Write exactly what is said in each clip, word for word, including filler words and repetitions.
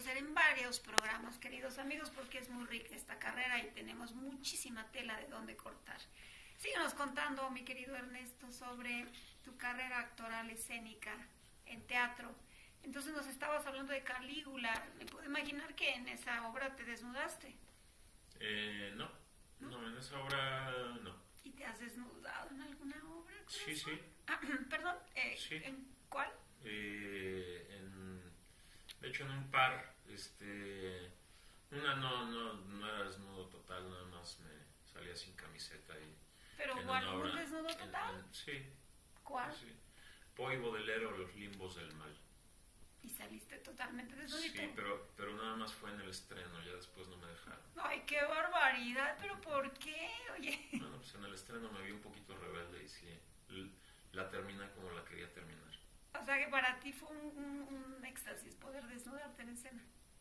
conocer en varios programas, queridos amigos, porque es muy rica esta carrera y tenemos muchísima tela de dónde cortar. Síguenos contando, mi querido Ernesto, sobre tu carrera actoral escénica en teatro. Entonces nos estabas hablando de Calígula. Me puedo imaginar que en esa obra te desnudaste. Eh, no, no, no, en esa obra no. ¿Y te has desnudado en alguna obra? Sí, sí. Ah, perdón, eh, Sí. ¿en cuál? Eh, en, de hecho, en un par, este, una no, no, no era desnudo total, nada más me salía sin camiseta y ¿Pero en cuál? una ¿Un obra- desnudo en- total? en- sí, ¿Cuál? sí. Poe Baudelaire, Los limbos del mal. Y saliste totalmente Sí, desnudito. pero, pero nada más fue en el estreno, ya después no me dejaron. Ay, qué barbaridad, ¿pero por qué? Oye, Bueno, pues en el estreno me vi un poquito rebelde y sí, l- la terminé como la quería terminar. o sea que para ti fue un, un, un éxtasis poder desnudarte en escena.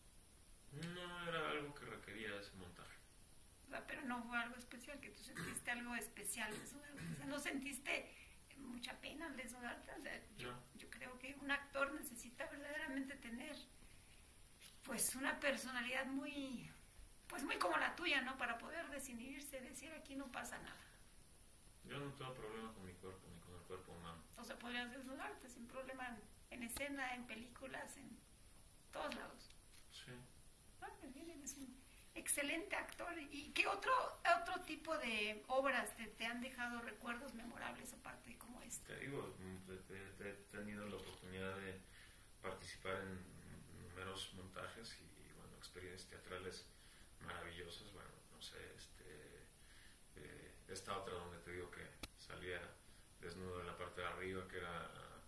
No era algo que requería ese montaje. O sea, pero no fue algo especial, que tú sentiste algo especial desnudarte. O sea, no sentiste mucha pena al desnudarte. O sea, yo, No. yo creo que un actor necesita verdaderamente tener, pues, una personalidad muy, pues, muy como la tuya, ¿no? Para poder desinhibirse, decir aquí no pasa nada. Yo no tengo problema con mi cuerpo ni con el cuerpo humano. O sea, podrías desnudarte sin problema en, en escena, en películas, en todos lados. Sí. Ah, pues bien, eres un excelente actor. ¿Y qué otro otro tipo de obras te, te han dejado recuerdos memorables aparte de como esta? Te digo, te- te- te- he tenido la oportunidad de participar en numerosos montajes y, bueno, experiencias teatrales maravillosas. Bueno, no sé, este, eh, esta otra donde te digo que salía desnudo en la parte de arriba, que era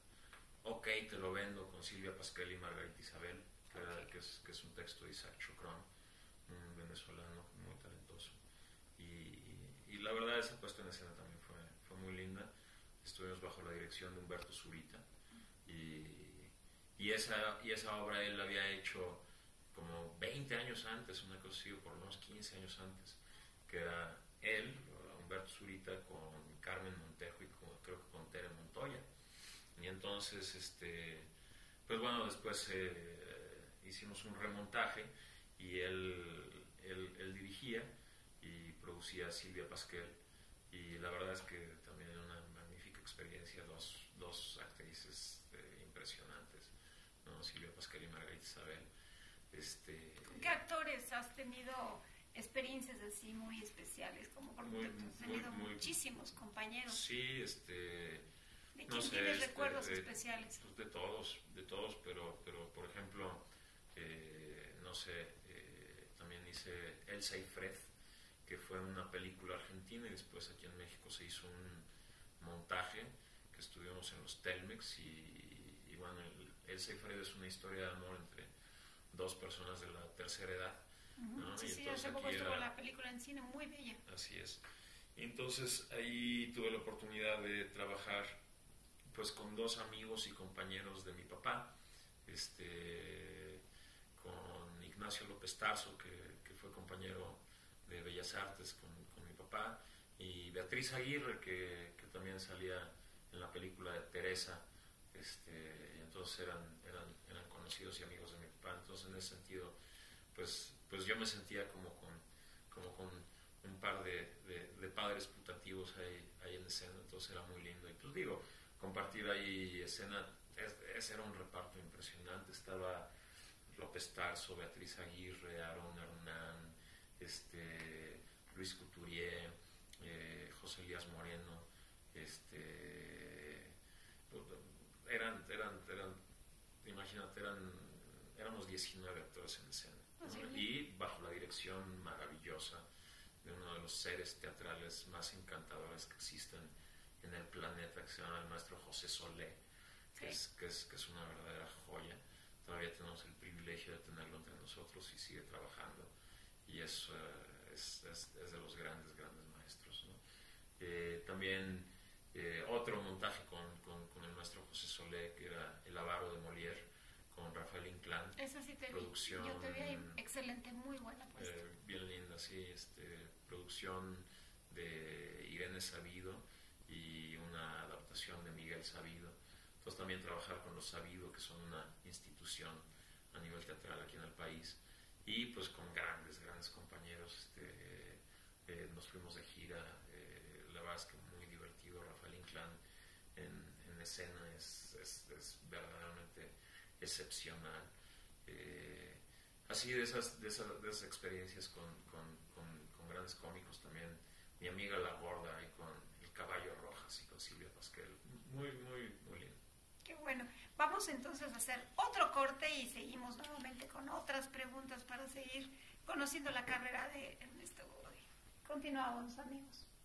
Ok, te lo vendo, con Silvia Pasquel y Margarita Isabel, que, era- Ok. que es, que es un texto de Isaac Chocron, un venezolano muy talentoso. Y, y la verdad, esa puesta en escena también fue, fue muy linda. Estuvimos bajo la dirección de Humberto Zurita y, y, esa, y esa obra él la había hecho como veinte años antes, una cosa así, o por lo menos quince años antes, que era él, Humberto Zurita, con Carmen Montejo y con, creo que con Tere Montoya. Y entonces, este, pues bueno, después eh, hicimos un remontaje y él, él, él dirigía y producía a Silvia Pasquel, y la verdad es que también era una magnífica experiencia, dos, dos actrices eh, impresionantes, ¿no? Silvia Pasquel y Margarita Isabel. Este, ¿Con qué actores has tenido experiencias así muy especiales? Como por Muy, ejemplo, has muy, tenido muy- muchísimos compañeros. sí, este, ¿De no quién sé, tienes este, recuerdos de- especiales? pues de todos, de todos, pero, pero por ejemplo, eh, no sé, eh, también hice Elsa y Fred, que fue una película argentina, y después aquí en México se hizo un montaje que estuvimos en los Telmex, y, y bueno, el- Elsa y Fred es una historia de amor entre dos personas de la tercera edad, Ujú. ¿no? Sí, Y sí, entonces hace poco aquí estuvo era- la película en cine, muy bella. Así es. Y entonces ahí tuve la oportunidad de trabajar pues con dos amigos y compañeros de mi papá, este, con Ignacio López Tarso, que, que fue compañero de Bellas Artes con, con mi papá, y Beatriz Aguirre, que, que también salía en la película de Teresa, este, y entonces eran, eran, eran conocidos y amigos de mi papá. Entonces en ese sentido, pues, pues yo me sentía como con, como con un par de, de, de padres putativos ahí, ahí en escena, entonces era muy lindo. Y pues digo, compartir ahí escena, ese era un reparto impresionante. Estaba López Tarso, Beatriz Aguirre, Aaron Hernán, este, Luis Couturier, eh, José Elías Moreno, este, eran, eran, eran, imagínate, eran, éramos diecinueve actores en escena, ¿no? Sí. Y bajo la dirección maravillosa de uno de los seres teatrales más encantadores que existen en el planeta, que se llama el maestro José Solé, que, Sí. es, que, es, que es una verdadera joya. Todavía tenemos el privilegio de tenerlo entre nosotros y sigue trabajando, y es, uh, es, es, es de los grandes, grandes maestros, ¿no? Eh, también eh, otro montaje con, con, con el maestro José Solé, que era El avaro de Molière, con Rafael Inclán. Esa sí te vi. Producción, Yo te vi ahí, excelente, muy buena puesta. Eh, bien linda, sí, este, producción de Irene Sabido y una adaptación de Miguel Sabido. Entonces también trabajar con los Sabido, que son una institución a nivel teatral aquí en el país. país, y pues con grandes, grandes compañeros, este, eh, nos fuimos de gira, eh, la verdad es que muy divertido. Rafael Inclán en, en escena es, es, es verdaderamente excepcional. Eh, así de esas, de esas, de esas experiencias con, con, con, con grandes cómicos también, mi amiga La Gorda y con El Caballo Rojas y con Silvia Pasquel, muy, muy, muy lindo. Qué bueno. Vamos entonces a hacer otro corte y seguimos nuevamente con otras preguntas para seguir conociendo la carrera de Ernesto Godoy. Continuamos, amigos.